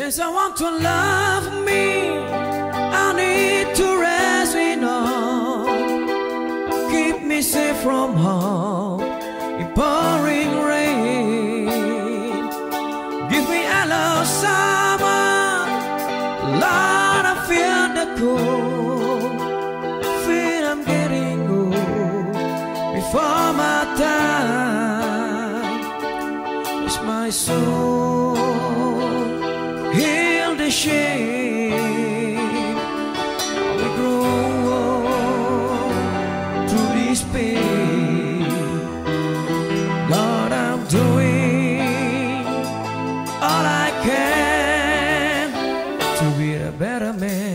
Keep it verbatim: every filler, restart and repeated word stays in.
Yes, I want to love me. I need to rest in arms. Keep me safe from harm in pouring rain. Give me a love summer, Lord, I feel the cold. Feel I'm getting old before my time. It's my soul, heal the shame. We grow through this pain. Lord, I'm doing all I can to be a better man.